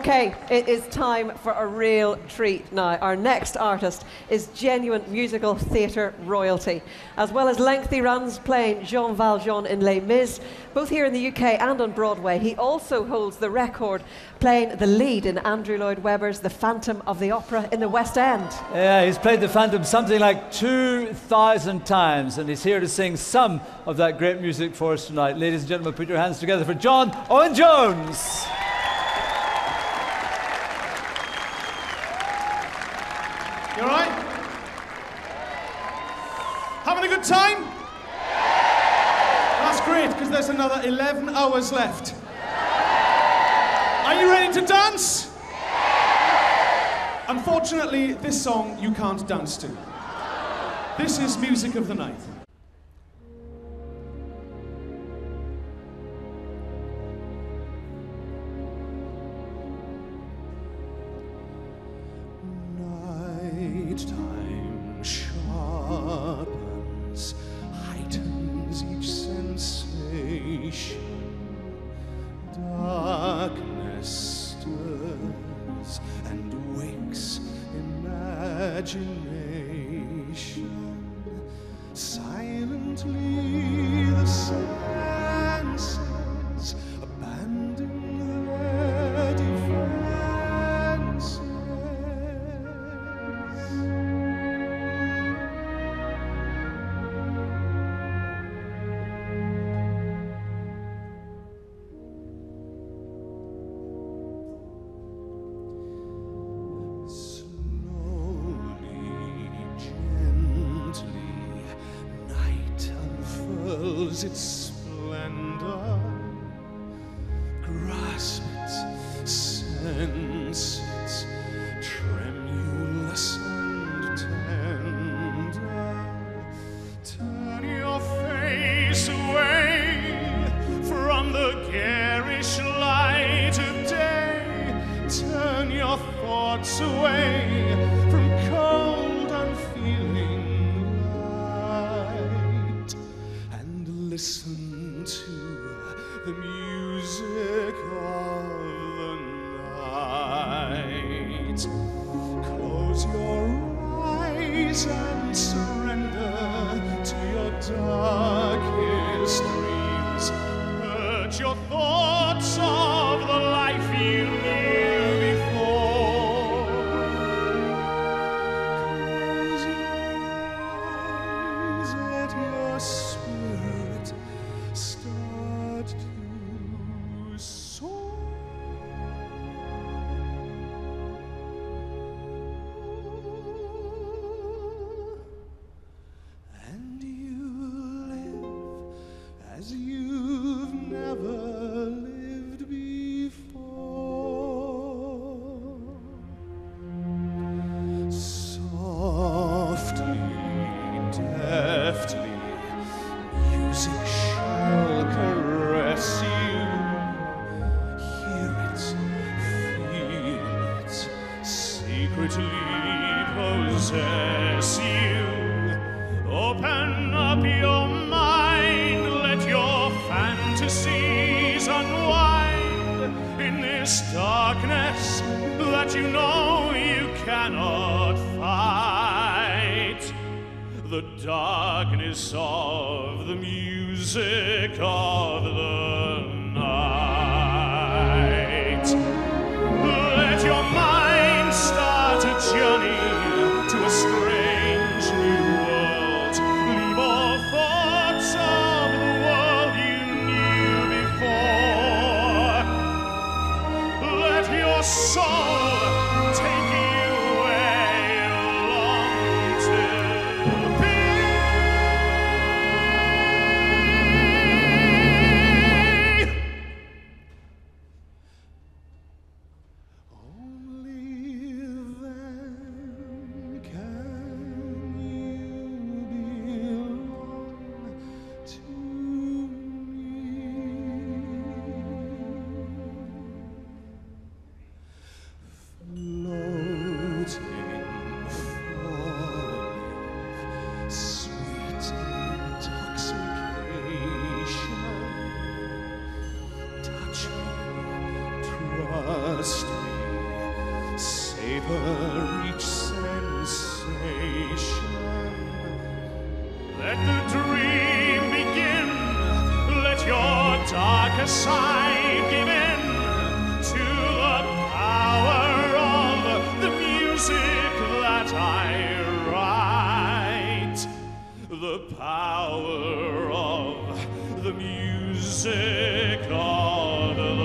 Okay, it is time for a real treat now. Our next artist is genuine musical theatre royalty. As well as lengthy runs playing Jean Valjean in Les Mis, both here in the UK and on Broadway, he also holds the record playing the lead in Andrew Lloyd Webber's The Phantom of the Opera in the West End. Yeah, he's played the Phantom something like 2,000 times, and he's here to sing some of that great music for us tonight. Ladies and gentlemen, put your hands together for John Owen-Jones. You all right? Having a good time? That's great, because there's another 11 hours left. Are you ready to dance? Unfortunately, this song you can't dance to. This is Music of the Night. Time sharpens, heightens each sensation. Darkness stirs and wakes imagination. Silently the senses abandon their defenses. Its splendor, grasp it, sense it, tremulous and tender. Turn your face away from the garish light of day. Turn your thoughts away from cold, unfeeling light. Listen to the music of the night. Close your eyes and surrender to your darkest dreams. Purge your thoughts of the life you knew before. Close your eyes, let your spirit start to soar. And you live as you've never lived before. Softly, deftly, music shall caress you. Hear it, feel it, secretly possess you. Open up your mind, let your fantasies unwind in this darkness that you know you cannot fight. The darkness of the music of the night. Let your mind start a journey to a strange new world. Leave all thoughts of the world you knew before. Let your soul take you where you long to be. savor each sensation. Let the dream begin. Let your darker side give in to the power of the music that I write. The power of the music of the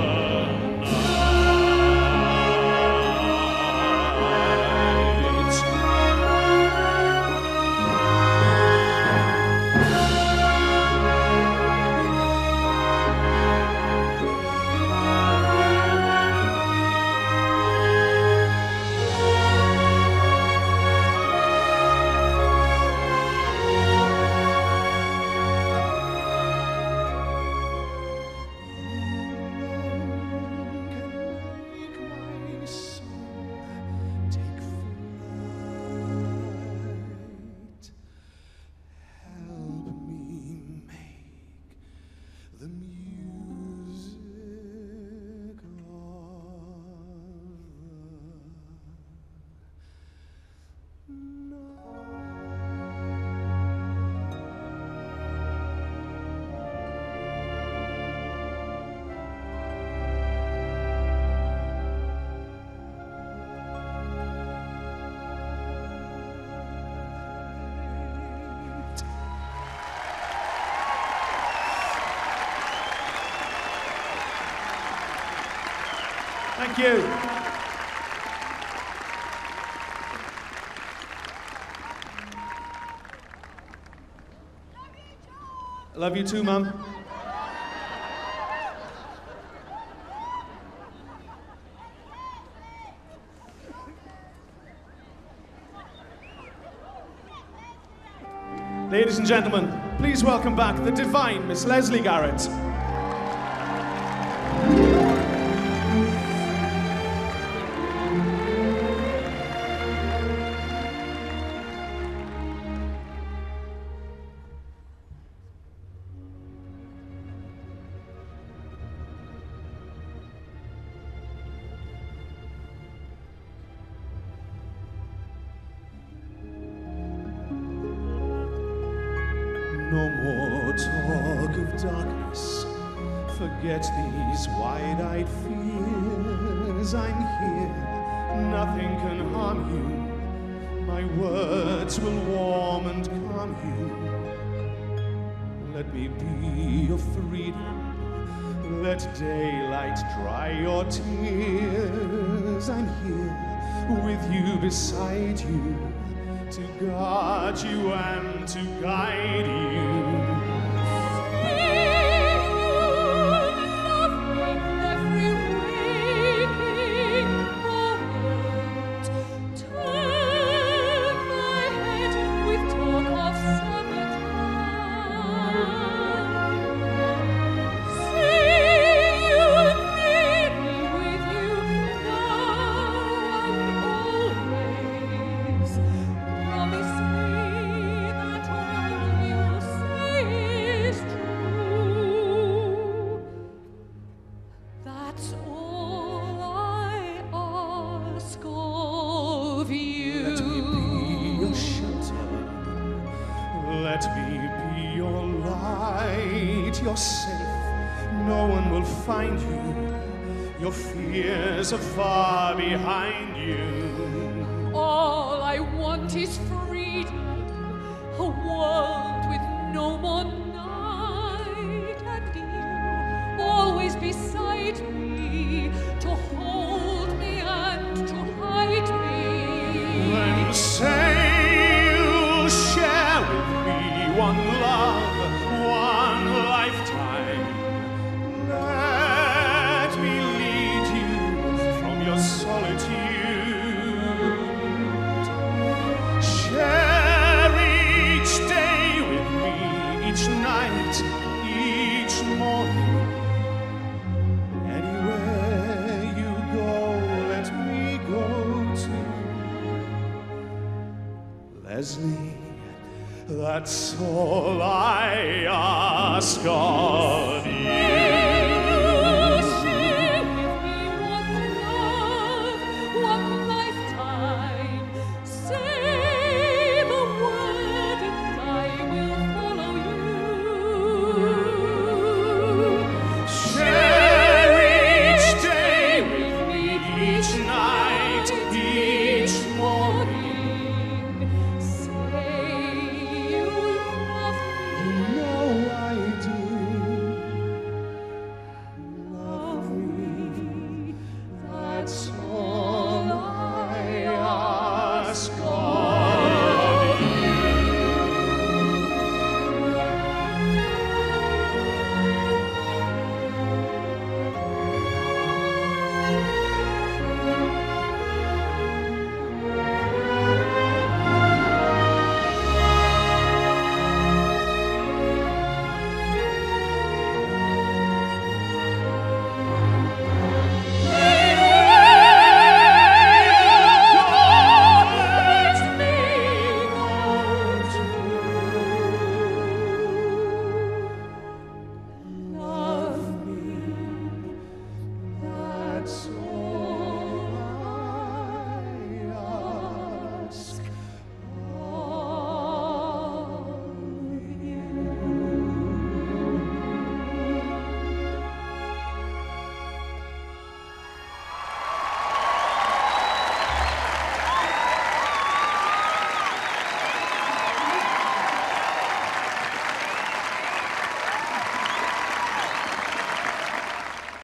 Thank you. I love you too, Mum. Ladies and gentlemen, please welcome back the divine Miss Lesley Garrett. No more talk of darkness. Forget these wide-eyed fears. I'm here. Nothing can harm you. My words will warm and calm you. Let me be your freedom. Let daylight dry your tears. I'm here with you, beside you, to guard you and to guide you. Let me be your light. You're safe. No one will find you. Your fears are far behind you. All I want is freedom, a world with no more night, and you always beside me, to hold me and to hide me. Then say you'll share with me one love, one lifetime. Let me lead you from your solitude. Share each day with me, each night, each morning. Anywhere you go, let me go too. Lesley, that's all I ask of you. Share with me one love, one life. regrets.